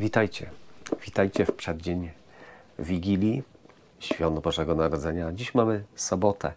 Witajcie. Witajcie w przeddzień Wigilii, Świąt Bożego Narodzenia. Dziś mamy sobotę.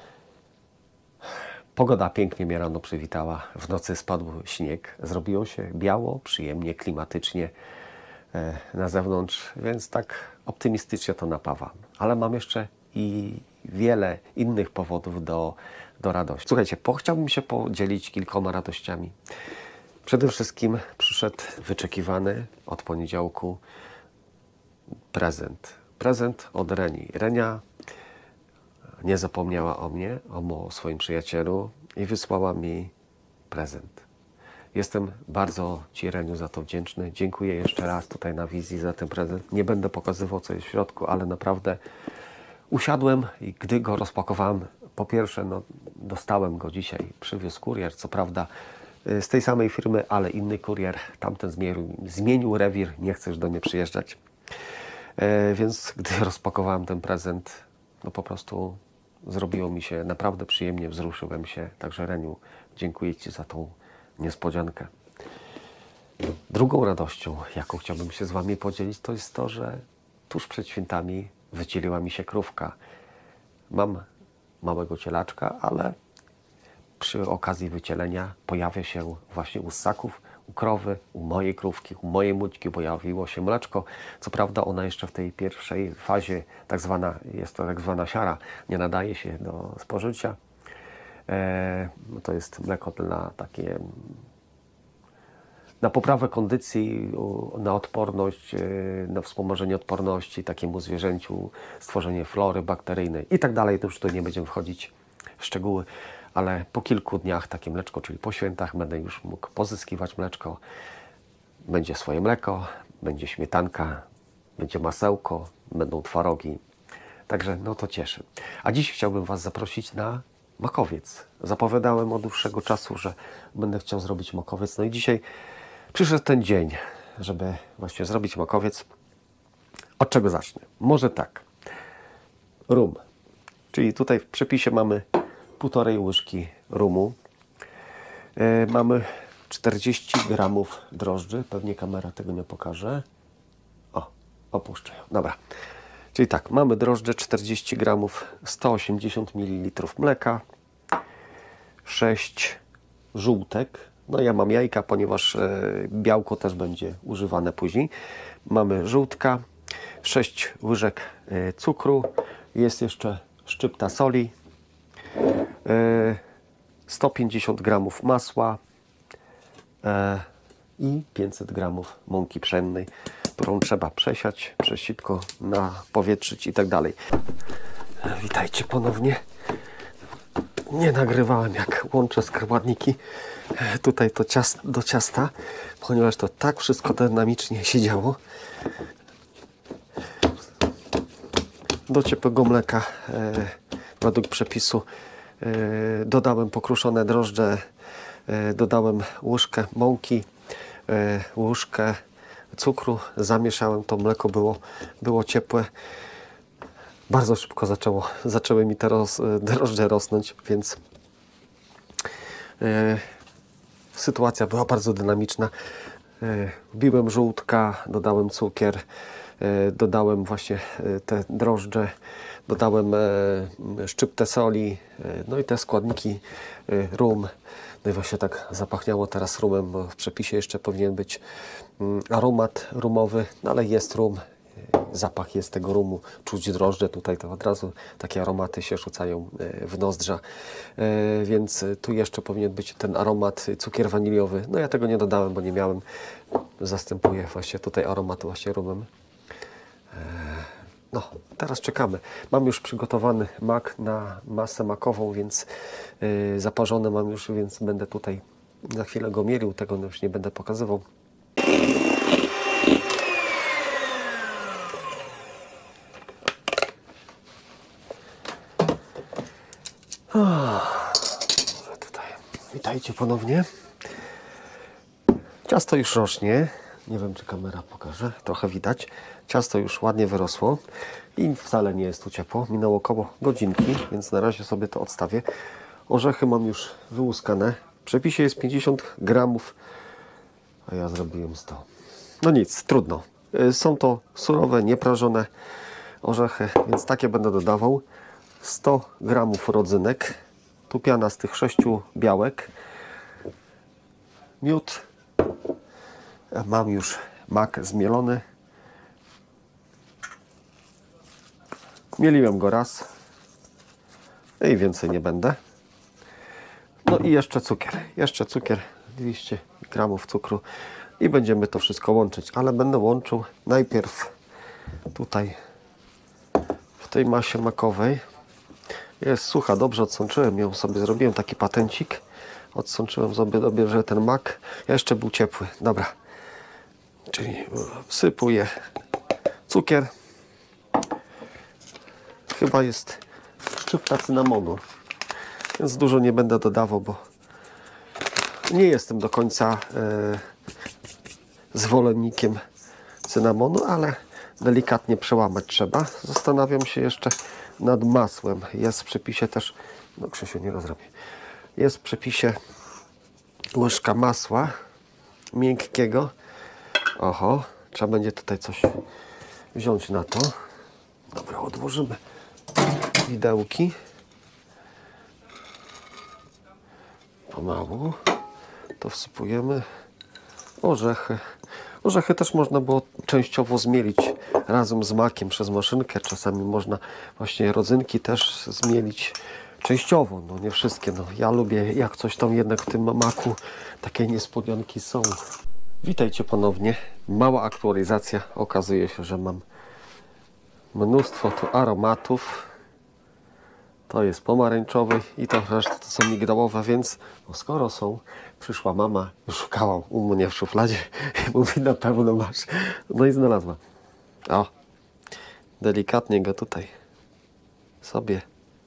Pogoda pięknie mnie rano przywitała. W nocy spadł śnieg. Zrobiło się biało, przyjemnie, klimatycznie na zewnątrz, więc tak optymistycznie to napawa. Ale mam jeszcze i wiele innych powodów do radości. Słuchajcie, chciałbym się podzielić kilkoma radościami. Przede wszystkim przyszedł wyczekiwany od poniedziałku prezent. Prezent od Reni. Renia nie zapomniała o mnie, o swoim przyjacielu i wysłała mi prezent. Jestem bardzo Ci, Reniu, za to wdzięczny. Dziękuję jeszcze raz tutaj na wizji za ten prezent. Nie będę pokazywał, co jest w środku, ale naprawdę usiadłem i gdy go rozpakowałem, po pierwsze, dostałem go dzisiaj, przywiózł kurier, co prawda z tej samej firmy, ale inny kurier, tamten zmienił rewir, nie chce już do mnie przyjeżdżać. Więc gdy rozpakowałem ten prezent, po prostu zrobiło mi się naprawdę przyjemnie, wzruszyłem się. Także Reniu, dziękuję Ci za tą niespodziankę. Drugą radością, jaką chciałbym się z Wami podzielić, to jest to, że tuż przed świętami wycieliła mi się krówka. Mam małego cielaczka, ale przy okazji wycielenia pojawia się właśnie u ssaków, u krowy, u mojej krówki, u mojej mućki pojawiło się mleczko. Co prawda ona jeszcze w tej pierwszej fazie, jest to tak zwana siara, nie nadaje się do spożycia. To jest mleko na poprawę kondycji, na odporność, na wspomożenie odporności takiemu zwierzęciu, stworzenie flory bakteryjnej i tak dalej. To już tu nie będziemy wchodzić w szczegóły, ale po kilku dniach takie mleczko, czyli po świętach, będę już mógł pozyskiwać mleczko. Będzie swoje mleko, będzie śmietanka, będzie masełko, będą twarogi. Także to cieszy. A dziś chciałbym Was zaprosić na makowiec. Zapowiadałem od dłuższego czasu, że będę chciał zrobić makowiec. I dzisiaj przyszedł ten dzień, żeby właśnie zrobić makowiec. Od czego zacznę? Może tak. Rum. Czyli tutaj w przepisie mamy 1,5 łyżki rumu. Mamy 40 gramów drożdży. Pewnie kamera tego nie pokaże. Opuszczę ją. Dobra. Czyli tak, mamy drożdże 40 gramów, 180 ml mleka, 6 żółtek. Ja mam jajka, ponieważ białko też będzie używane później. Mamy żółtka, 6 łyżek cukru, jest jeszcze szczypta soli, 150 gramów masła i 500 gramów mąki pszennej, którą trzeba przesiać, przez sitko napowietrzyć i tak dalej. Witajcie ponownie. Nie nagrywałem, jak łączę składniki tutaj do ciasta, ponieważ to tak wszystko dynamicznie się działo. Do ciepłego mleka według przepisu dodałem pokruszone drożdże, dodałem łyżkę mąki, łyżkę cukru, zamieszałem, to mleko było ciepłe. Bardzo szybko zaczęły mi te drożdże rosnąć, więc sytuacja była bardzo dynamiczna. Wbiłem żółtka, dodałem cukier, dodałem właśnie te drożdże, dodałem szczyptę soli, i te składniki, rum. I właśnie tak zapachniało teraz rumem, bo w przepisie jeszcze powinien być aromat rumowy, ale jest rum, zapach jest tego rumu, czuć drożdże tutaj, to od razu takie aromaty się rzucają w nozdrza, więc tu jeszcze powinien być ten aromat, cukier waniliowy. Ja tego nie dodałem, bo nie miałem, zastępuję właśnie tutaj aromat właśnie rumem. Teraz czekamy. Mam już przygotowany mak na masę makową, więc zaparzony mam już, więc będę tutaj za chwilę go mielił, tego już nie będę pokazywał. Witajcie ponownie. Ciasto już rośnie. Nie wiem, czy kamera pokaże. Trochę widać. Ciasto już ładnie wyrosło i wcale nie jest tu ciepło. Minęło około godzinki, więc na razie sobie to odstawię. Orzechy mam już wyłuskane. W przepisie jest 50 gramów, a ja zrobiłem 100. No nic, trudno. Są to surowe, nieprażone orzechy, więc takie będę dodawał. 100 gramów rodzynek. Tu piana z tych 6 białek. Miód. Mam już mak zmielony. Mieliłem go raz. I więcej nie będę. No i jeszcze cukier. Jeszcze cukier. 200 gramów cukru. I będziemy to wszystko łączyć. Ale będę łączył najpierw tutaj w tej masie makowej. Jest sucha, dobrze odsączyłem ją sobie. Zrobiłem taki patencik. Odsączyłem sobie dobrze ten mak. Jeszcze był ciepły. Dobra. Czyli wsypuję cukier. Chyba jest szczypta cynamonu. Więc dużo nie będę dodawał, bo nie jestem do końca zwolennikiem cynamonu, ale delikatnie przełamać trzeba. Zastanawiam się jeszcze nad masłem. Jest w przepisie też, no Krzysiu, nie rozrobię. Jest w przepisie łyżka masła miękkiego. Oho, trzeba będzie tutaj coś wziąć na to. Dobra, odłożymy widełki. Pomału to wsypujemy. Orzechy. Orzechy też można było częściowo zmielić razem z makiem przez maszynkę. Czasami można właśnie rodzynki też zmielić częściowo. No nie wszystkie. No, ja lubię, jak coś tam jednak w tym maku takie niespodzianki są. Witajcie ponownie. Mała aktualizacja. Okazuje się, że mam mnóstwo tu aromatów. To jest pomarańczowy i to reszta to są migdałowe, więc no skoro są, przyszła mama, szukała u mnie w szufladzie i mówi, na pewno masz. No i znalazła. O, delikatnie go tutaj sobie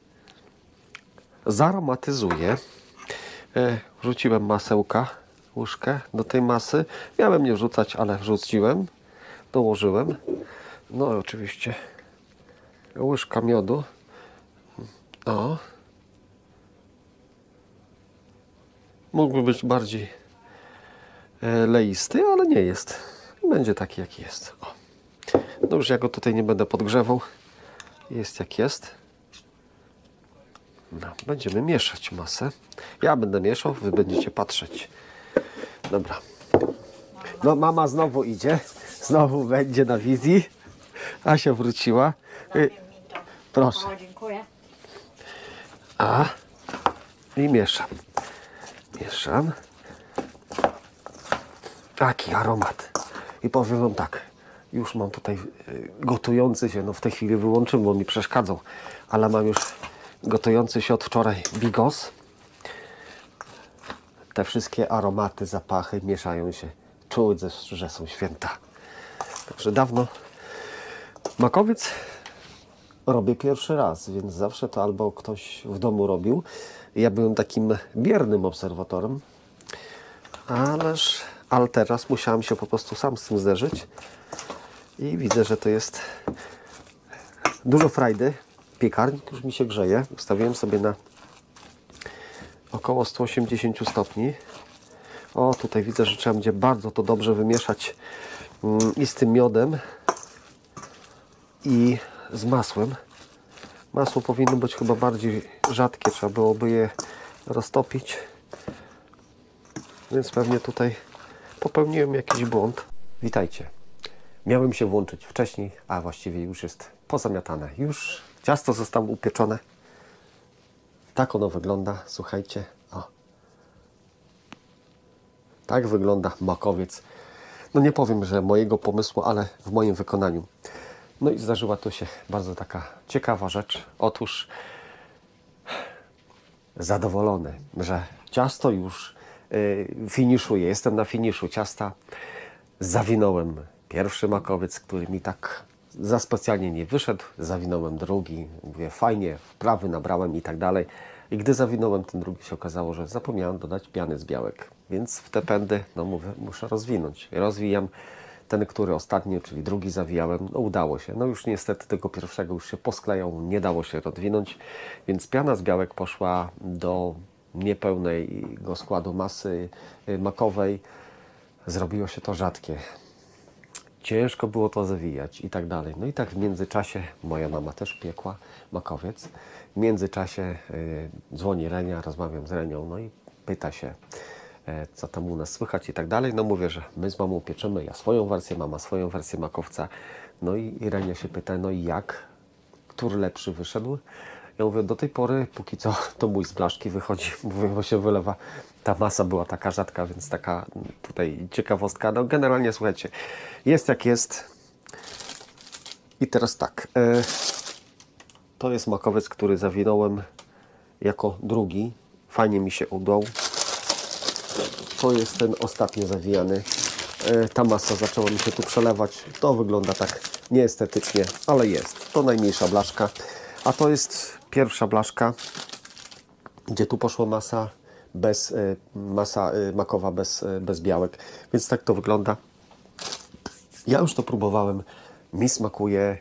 zaromatyzuję. Wrzuciłem masełka, łyżkę do tej masy. Miałem nie wrzucać, ale wrzuciłem, dołożyłem. No i oczywiście łyżka miodu. O. Mógłby być bardziej leisty, ale nie jest. Będzie taki, jaki jest. O. No już ja go tutaj nie będę podgrzewał. Jest jak jest. No, będziemy mieszać masę. Ja będę mieszał, wy będziecie patrzeć. Dobra. No mama znowu idzie. Znowu będzie na wizji. Asia wróciła. Proszę. O, dziękuję. A i mieszam. Mieszam. Taki aromat. I powiem wam tak. Już mam tutaj gotujący się, no w tej chwili wyłączyłem, bo mi przeszkadzał. Ale mam już gotujący się od wczoraj bigos. Te wszystkie aromaty, zapachy mieszają się. Czuć, że są święta. Także dawno makowiec robię pierwszy raz, więc zawsze to albo ktoś w domu robił. Ja byłem takim biernym obserwatorem, ale teraz musiałem się po prostu sam z tym zderzyć i widzę, że to jest dużo frajdy. Piekarnik już mi się grzeje. Ustawiłem sobie na około 180 stopni. O, tutaj widzę, że trzeba będzie bardzo to dobrze wymieszać i z tym miodem, i z masłem. Masło powinno być chyba bardziej rzadkie, trzeba byłoby je roztopić. Więc pewnie tutaj popełniłem jakiś błąd. Witajcie. Miałem się włączyć wcześniej, a właściwie już jest pozamiatane. Już ciasto zostało upieczone. Tak ono wygląda, słuchajcie. O. Tak wygląda makowiec. No nie powiem, że mojego pomysłu, ale w moim wykonaniu. No i zdarzyła tu się bardzo taka ciekawa rzecz. Otóż zadowolony, że ciasto już finiszuje. Jestem na finiszu ciasta. Zawinąłem pierwszy makowiec, który mi tak za specjalnie nie wyszedł. Zawinąłem drugi. Mówię, fajnie, wprawy nabrałem i tak dalej. I gdy zawinąłem ten drugi, się okazało, że zapomniałem dodać piany z białek. Więc w te pędy, no mówię, muszę rozwinąć. Rozwijam ten, który ostatnio, czyli drugi zawijałem. No udało się. No już niestety tego pierwszego już się posklejał, nie dało się rozwinąć. Więc piana z białek poszła do niepełnego składu masy makowej. Zrobiło się to rzadkie. ciężko było to zawijać i tak dalej. No i tak w międzyczasie moja mama też piekła makowiec. W międzyczasie dzwoni Renia, rozmawiam z Renią, no i pyta się, co tam u nas słychać i tak dalej. No mówię, że my z mamą pieczymy, ja swoją wersję, mama swoją wersję makowca. No i Renia się pyta, no i jak? Który lepszy wyszedł? Ja mówię, do tej pory, póki co, to mój z blaszki wychodzi, mówię, bo się wylewa. Ta masa była taka rzadka, więc taka tutaj ciekawostka. No generalnie, słuchajcie, jest jak jest. I teraz tak, to jest makowiec, który zawinąłem jako drugi. Fajnie mi się udał. To jest ten ostatnio zawijany. Ta masa zaczęła mi się tu przelewać. To wygląda tak nieestetycznie, ale jest. To najmniejsza blaszka. A to jest pierwsza blaszka, gdzie tu poszła masa makowa bez białek. Więc tak to wygląda. Ja już to próbowałem. Mi smakuje.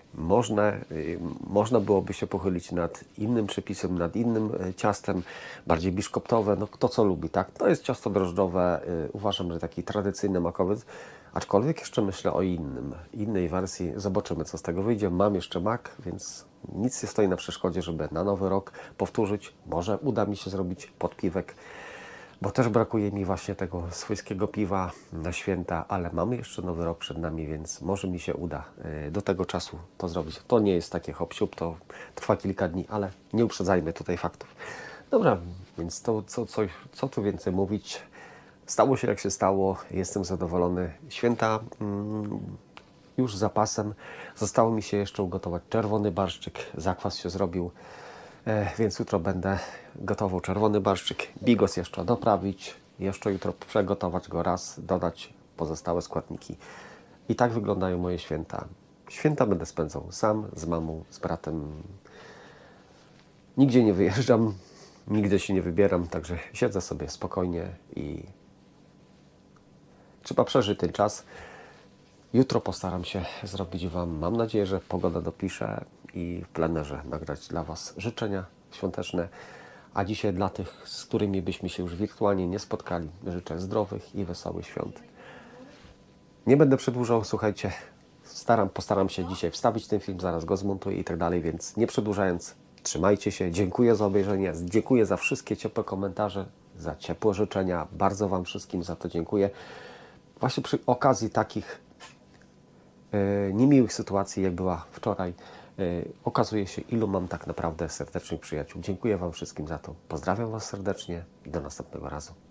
Można byłoby się pochylić nad innym przepisem, nad innym ciastem, bardziej biszkoptowe. No kto co lubi, tak? To jest ciasto drożdżowe. Uważam, że taki tradycyjny makowiec. Aczkolwiek jeszcze myślę o innej wersji. Zobaczymy, co z tego wyjdzie. Mam jeszcze mak, więc nic nie stoi na przeszkodzie, żeby na nowy rok powtórzyć. Może uda mi się zrobić podpiwek, bo też brakuje mi właśnie tego swojskiego piwa na święta, ale mamy jeszcze nowy rok przed nami, więc może mi się uda do tego czasu to zrobić. To nie jest takie hop-siup, to trwa kilka dni, ale nie uprzedzajmy tutaj faktów. Dobra, więc to co tu więcej mówić? Stało się jak się stało, jestem zadowolony. Święta już z zapasem. Zostało mi się jeszcze ugotować czerwony barszczyk, zakwas się zrobił, więc jutro będę gotował czerwony barszczyk, bigos jeszcze doprawić, jeszcze jutro przegotować go raz, dodać pozostałe składniki. I tak wyglądają moje święta. Święta będę spędzał sam, z mamą, z bratem. Nigdzie nie wyjeżdżam, nigdzie się nie wybieram, także siedzę sobie spokojnie i trzeba przeżyć ten czas. Jutro postaram się zrobić Wam, mam nadzieję, że pogoda dopisze i w plenerze nagrać dla Was życzenia świąteczne. A dzisiaj dla tych, z którymi byśmy się już wirtualnie nie spotkali, życzę zdrowych i wesołych świąt. Nie będę przedłużał, słuchajcie, postaram się dzisiaj wstawić ten film, zaraz go zmontuję i tak dalej, więc nie przedłużając, trzymajcie się, dziękuję za obejrzenie, dziękuję za wszystkie ciepłe komentarze, za ciepłe życzenia, bardzo Wam wszystkim za to dziękuję. Właśnie przy okazji takich niemiłych sytuacji, jak była wczoraj, okazuje się, ilu mam tak naprawdę serdecznych przyjaciół. Dziękuję Wam wszystkim za to. Pozdrawiam Was serdecznie i do następnego razu.